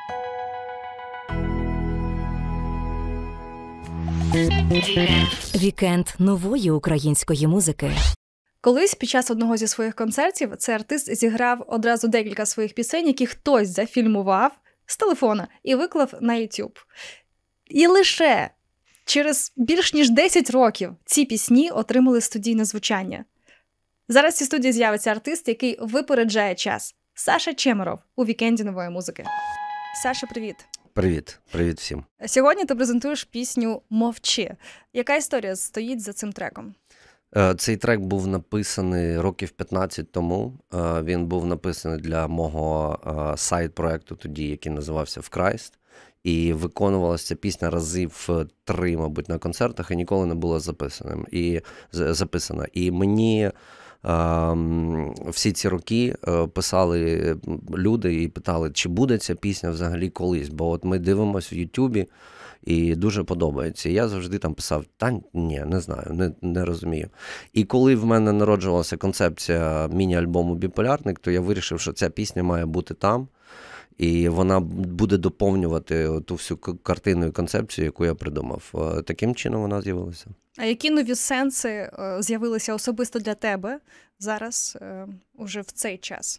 Вікенд нової української музики. Колись під час одного зі своїх концертів цей артист зіграв одразу декілька своїх пісень, які хтось зафільмував з телефона і виклав на YouTube. І лише через більш ніж 10 років ці пісні отримали студійне звучання. Зараз в цій студії з'явиться артист, який випереджає час. Саша Чемеров у вікенді нової музики. Саша, привіт. Привіт. Привіт всім. Сьогодні ти презентуєш пісню «Мовчи». Яка історія стоїть за цим треком? Цей трек був написаний років 15 тому. Він був написаний для мого сайт-проекту тоді, який називався «Вкрайст». І виконувалася ця пісня разів 3, мабуть, на концертах, і ніколи не була записана. І мені всі ці роки писали люди і питали, чи буде ця пісня взагалі колись. Бо от ми дивимося в Ютубі, і дуже подобається. І я завжди там писав, ні, не знаю, не розумію. І коли в мене народжувалася концепція міні-альбому «Біполярник», то я вирішив, що ця пісня має бути там. І вона буде доповнювати ту всю картину і концепцію, яку я придумав. Таким чином вона з'явилася. А які нові сенси з'явилися особисто для тебе зараз, уже в цей час?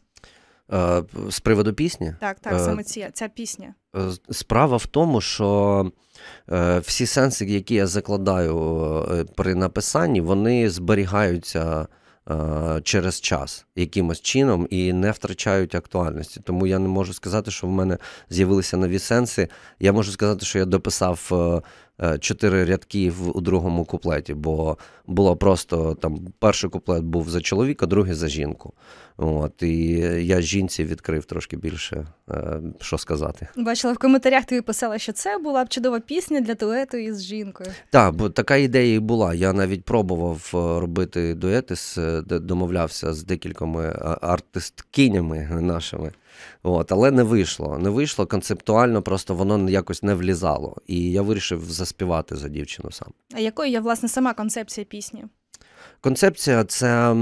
З приводу пісні? Так, саме ця пісня. Справа в тому, що всі сенси, які я закладаю при написанні, вони зберігаються через час якимось чином і не втрачають актуальності. Тому я не можу сказати, що в мене з'явилися нові сенси. Я можу сказати, що я дописав 4 рядки у другому куплеті, бо було просто там перший куплет був за чоловіка, другий за жінку. От, і я жінці відкрив трошки більше, що сказати. Бачила, в коментарях ти писала, що це була б чудова пісня для дуету із жінкою. Так, бо така ідея і була. Я навіть пробував робити дуети, домовлявся з декількома артисткинями нашими. От, але не вийшло. Не вийшло концептуально, просто воно якось не влізало. І я вирішив заспівати за дівчину сам. А якою є, власне, сама концепція пісні? Концепція – це,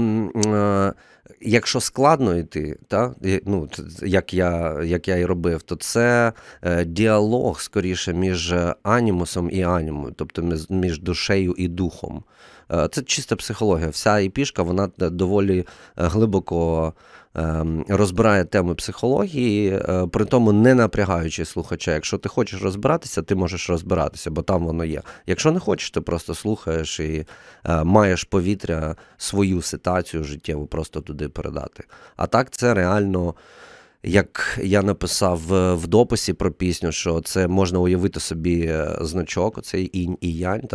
якщо складно йти, як я і робив, то це діалог, скоріше, між анімусом і анімом, тобто між душею і духом. Це чиста психологія. Вся епішка, вона доволі глибоко розбирає теми психології, при тому не напрягаючи слухача. Якщо ти хочеш розбиратися, ти можеш розбиратися, бо там воно є. Якщо не хочеш, ти просто слухаєш і маєш повітря, свою ситуацію життєву просто туди передати. А так це реально, як я написав в дописі про пісню, що це можна уявити собі значок, оцей інь і янь,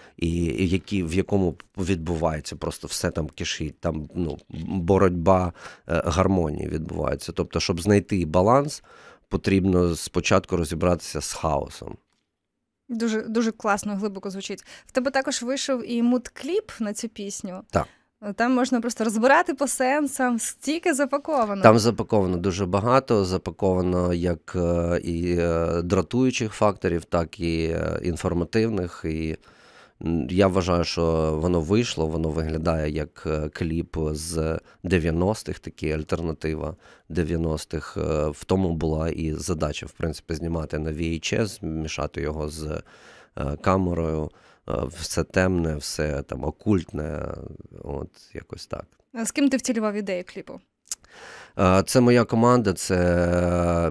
в якому відбувається просто все там кишить, там боротьба гармонії відбувається. Тобто, щоб знайти баланс, потрібно спочатку розібратися з хаосом. Дуже, дуже класно, глибоко звучить. В тебе також вийшов і муд-кліп на цю пісню. Так. Там можна просто розбирати по сенсам, стільки запаковано. Там запаковано дуже багато, запаковано як і дратуючих факторів, так і інформативних. І я вважаю, що воно вийшло, воно виглядає як кліп з 90-х, такий альтернатива 90-х. В тому була і задача, в принципі, знімати на VHS, мішати його з камерою. Все темне, все там окультне, от якось так. А з ким ти втілював ідею кліпу? Це моя команда, це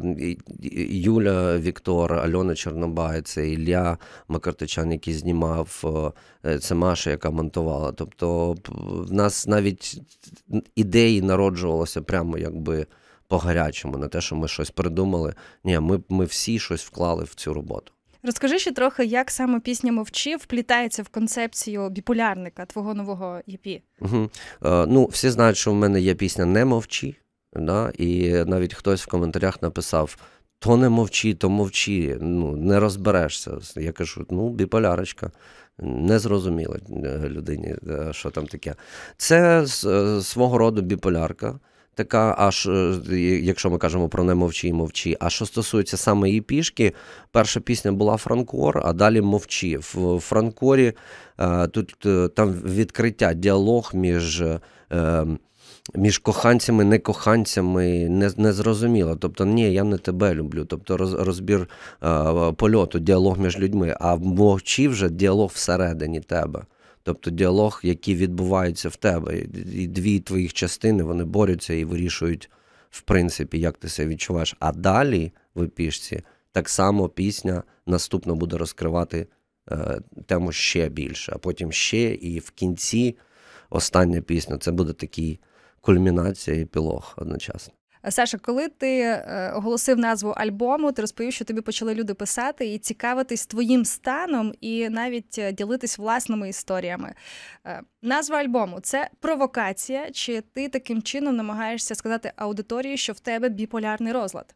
Юля Віктор, Альона Чорнобай, це Ілля Макартичан, який знімав, це Маша, яка монтувала. Тобто в нас навіть ідеї народжувалися прямо якби по-гарячому, не те, що ми щось придумали. Ні, ми всі щось вклали в цю роботу. Розкажи ще трохи, як саме пісня «Мовчи» вплітається в концепцію біполярника, твого нового EP. Всі знають, що в мене є пісня «Не мовчи», і навіть хтось в коментарях написав, то не мовчи, то мовчи, не розберешся. Я кажу, біполярочка, не зрозуміла людині, що там таке. Це свого роду біполярка. Така, аж, якщо ми кажемо про «Не мовчи» і «Мовчи». А що стосується саме її пішки, перша пісня була «Франкор», а далі «Мовчи». В «Франкорі» там відкриття, діалог між між коханцями, некоханцями не зрозуміло. Тобто, ні, я не тебе люблю. Тобто розбір польоту, діалог між людьми, а мовчи вже діалог всередині тебе. Тобто діалог, який відбувається в тебе. І дві твоїх частини, вони борються і вирішують, в принципі, як ти себе відчуваєш. А далі в епішці так само пісня наступно буде розкривати тему ще більше, а потім ще, і в кінці остання пісня. Це буде такий кульмінація і епілог одночасно. Саша, коли ти оголосив назву альбому, ти розповів, що тобі почали люди писати і цікавитись твоїм станом, і навіть ділитись власними історіями. Назва альбому – це провокація, чи ти таким чином намагаєшся сказати аудиторії, що в тебе біполярний розлад?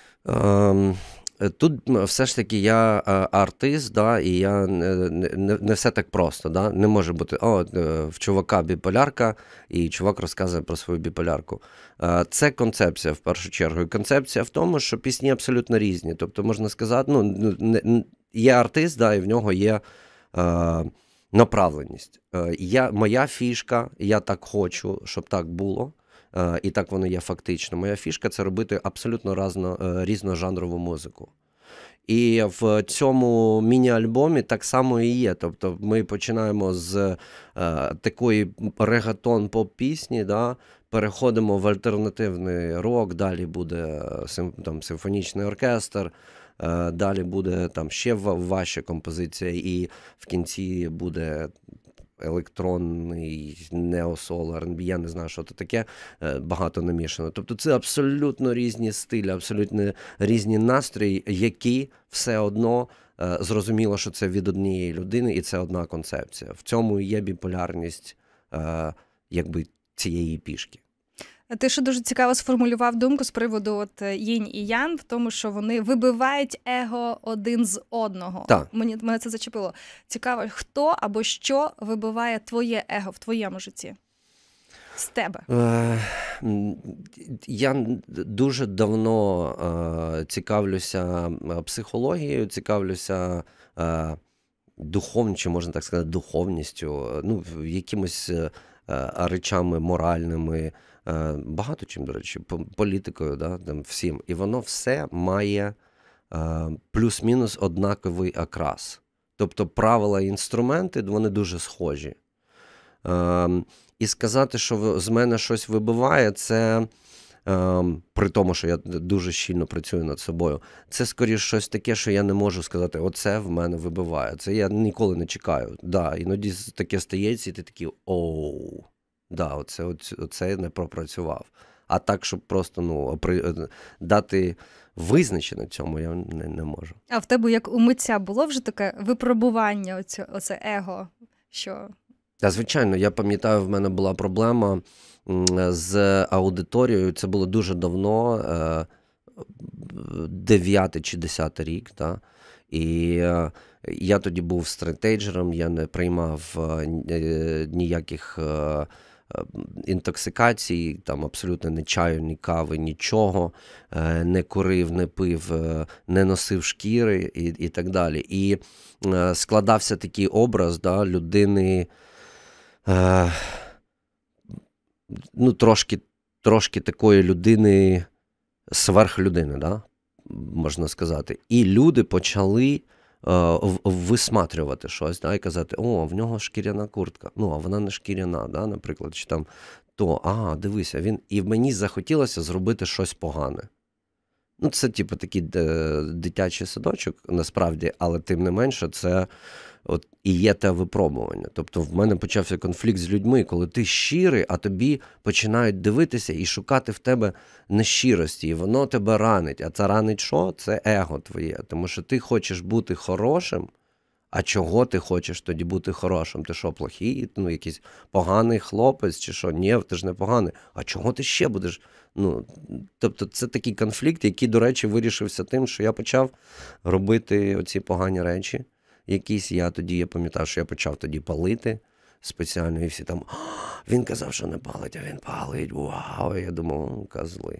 Тут все ж таки я артист, да, і я не все так просто. Да? Не може бути, в чувака біполярка, і чувак розказує про свою біполярку. Це концепція, в першу чергу. І концепція в тому, що пісні абсолютно різні. Тобто, можна сказати, є артист, да, і в нього є направленість. Моя фішка, я так хочу, щоб так було. І так воно є фактично. Моя фішка – це робити абсолютно різножанрову музику. І в цьому міні-альбомі так само і є. Тобто ми починаємо з такої регатон-поп-пісні, да, переходимо в альтернативний рок, далі буде там симфонічний оркестр, далі буде там ще важча композиція, і в кінці буде електронний, неосол, R&B, я не знаю, що це таке, багато намішано. Тобто це абсолютно різні стилі, абсолютно різні настрої, які все одно зрозуміло, що це від однієї людини, і це одна концепція. В цьому і є біполярність якби цієї пішки. Ти ще дуже цікаво сформулював думку з приводу їнь і ян, в тому, що вони вибивають его один з одного. Так. Мене це зачепило. Цікаво, хто або що вибиває твоє его в твоєму житті? З тебе. Я дуже давно цікавлюся психологією, цікавлюся чи можна так сказати, духовністю, якимось речами моральними, багато чим, до речі, політикою, да, там, всім. І воно все має плюс-мінус однаковий окрас. Тобто правила і інструменти, вони дуже схожі. І сказати, що з мене щось вибиває, це при тому, що я дуже щільно працюю над собою, це скоріше щось таке, що я не можу сказати, оце в мене вибиває. Це я ніколи не чекаю. Да, іноді таке стається, і ти такий, оу. Да, оце не пропрацював. А так, щоб просто дати визначення цьому, я не можу. А в тебе, як у митця, було вже таке випробування, оце его? Що... Та, звичайно, я пам'ятаю, в мене була проблема з аудиторією. Це було дуже давно, 9 чи 10 рік. Та? І я тоді був стратейджером, я не приймав ніяких інтоксикацій, там абсолютно ні чаю, ні кави, нічого, не курив, не пив, не носив шкіри і так далі. І складався такий образ, да, людини, трошки такої людини, сверхлюдини, да, можна сказати. І люди почали висматрювати щось, да, і казати, в нього шкіряна куртка, а вона не шкіряна, да, наприклад, чи там дивися, він, і мені захотілося зробити щось погане. Це, типу, такий дитячий садочок, насправді, але тим не менше, це і є те випробування. Тобто в мене почався конфлікт з людьми, коли ти щирий, а тобі починають дивитися і шукати в тебе нещирості, і воно тебе ранить. А це ранить що? Це его твоє. Тому що ти хочеш бути хорошим, а чого ти хочеш тоді бути хорошим? Ти що, плохий? Якийсь поганий хлопець, чи що? Ні, ти ж не поганий. А чого ти ще будеш? Тобто це такий конфлікт, який, до речі, вирішився тим, що я почав робити оці погані речі. Я пам'ятаю, що я почав тоді палити спеціально, і всі там, він казав, що не палить, а він палить, вау, я думав, козли.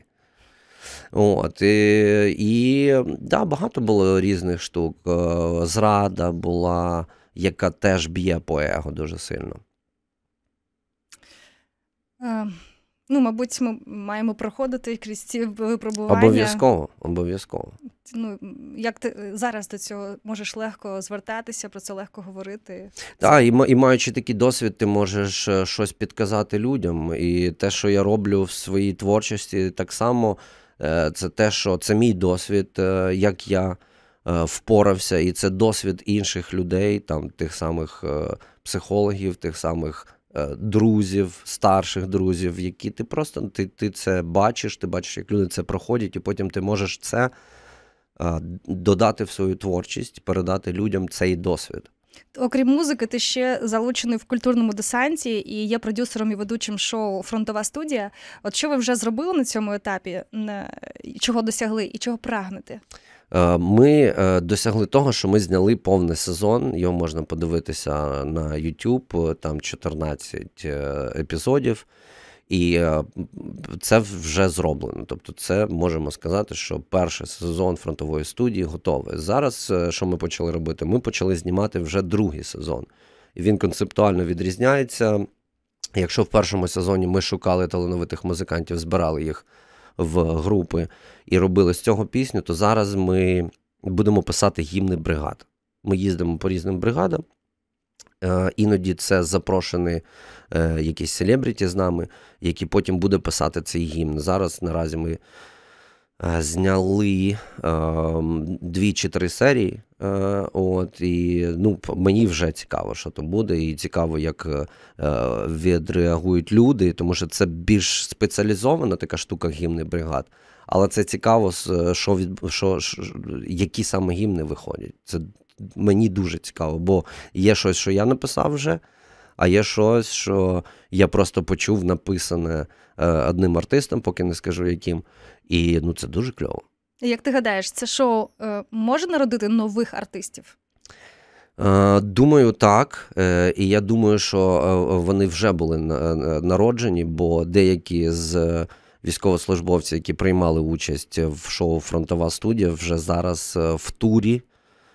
Багато було різних штук. Зрада була, яка теж б'є по его дуже сильно. Ну, мабуть, ми маємо проходити крізь ці випробування. Обов'язково. Ну, як ти зараз до цього можеш легко звертатися, про це легко говорити? Так, і маючи такий досвід, ти можеш щось підказати людям. І те, що я роблю в своїй творчості, так само, це те, що це мій досвід, як я впорався, і це досвід інших людей, там, тих самих психологів, тих самих друзів, старших друзів, які ти просто, ти це бачиш, ти бачиш, як люди це проходять, і потім ти можеш це додати в свою творчість, передати людям цей досвід. Окрім музики, ти ще залучений в культурному десанті і є продюсером і ведучим шоу «Фронтова студія». От що ви вже зробили на цьому етапі? Чого досягли і чого прагнете? Ми досягли того, що ми зняли повний сезон, його можна подивитися на YouTube, там 14 епізодів, і це вже зроблено. Тобто це, можемо сказати, що перший сезон «Фронтової студії» готовий. Зараз, що ми почали робити? Ми почали знімати вже другий сезон. І він концептуально відрізняється. Якщо в першому сезоні ми шукали талановитих музикантів, збирали їх в групи і робили з цього пісню, то зараз ми будемо писати гімни бригад. Ми їздимо по різним бригадам, іноді це запрошені якісь селебріті з нами, які потім буде писати цей гімн. Зараз наразі ми зняли 2 чи 3 серії, і мені вже цікаво, що то буде, і цікаво, як відреагують люди, тому що це більш спеціалізована така штука гімни бригад, але це цікаво, які саме гімни виходять. Це мені дуже цікаво, бо є щось, що я написав вже, а є щось, що я просто почув написане одним артистом, поки не скажу яким, і це дуже кльово. Як ти гадаєш, це шоу може народити нових артистів? Думаю, так. І я думаю, що вони вже були народжені, бо деякі з військовослужбовців, які приймали участь в шоу «Фронтова студія», вже зараз в турі.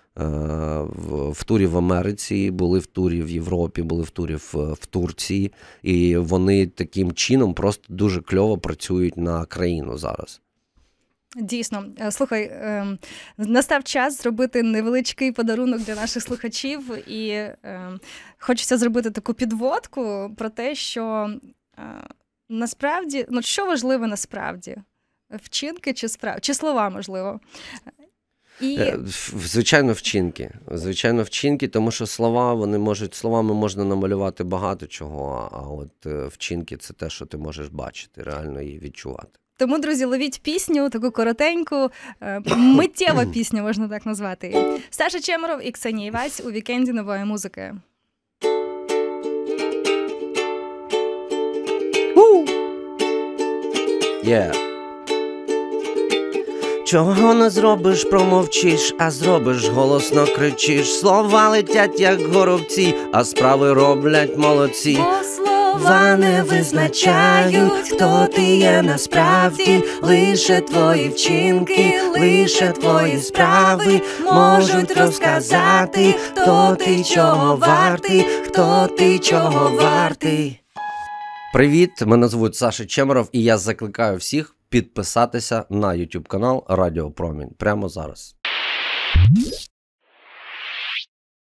В турі в Америці, були в турі в Європі, були в турі в Турції. І вони таким чином просто дуже кльово працюють на країну зараз. Дійсно. Слухай, настав час зробити невеличкий подарунок для наших слухачів. І хочеться зробити таку підводку про те, що насправді, що важливо насправді? Вчинки чи слова, можливо? Звичайно, вчинки, тому що словами можна намалювати багато чого, а от вчинки – це те, що ти можеш бачити, реально і відчувати. Тому, друзі, ловіть пісню, таку коротеньку, миттєва пісня, можна так назвати. Саша Чемеров і Ксенія Івась у вікенді нової музики. Чого не зробиш, промовчиш, а зробиш, голосно кричиш. Слова летять, як горобці, а справи роблять молодці. Бо слова не визначають, хто ти є насправді. Лише твої вчинки, лише твої справи можуть розказати, хто ти чого вартий, хто ти чого вартий. Привіт, мене звуть Саша Чемеров, і я закликаю всіх підписатися на YouTube канал Радіо Промінь прямо зараз.